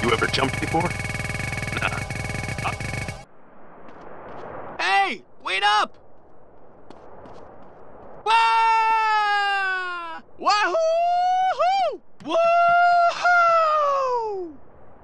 You ever jumped before? Nah. Hey! Wait up! Wah! Wahoo! Woohoo!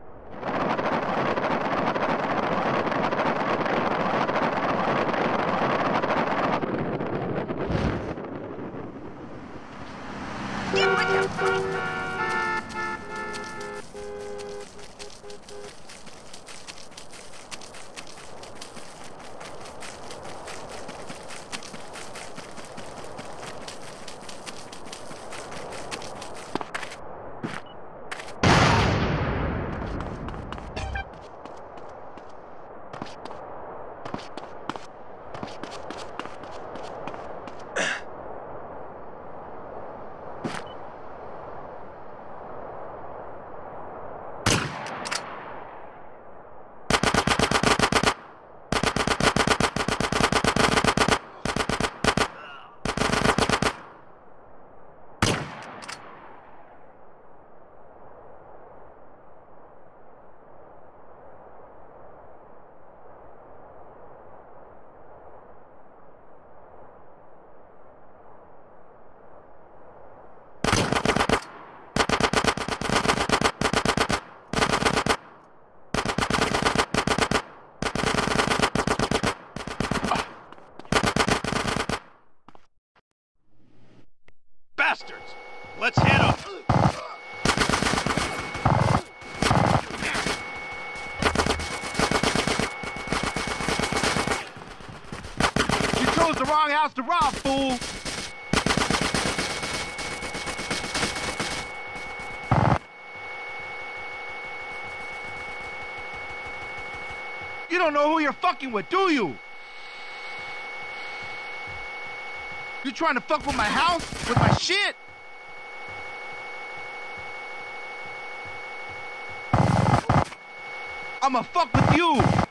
Bastards! Let's hit them! You chose the wrong house to rob, fool! You don't know who you're fucking with, do you? You trying to fuck with my house? With my shit? I'ma fuck with you!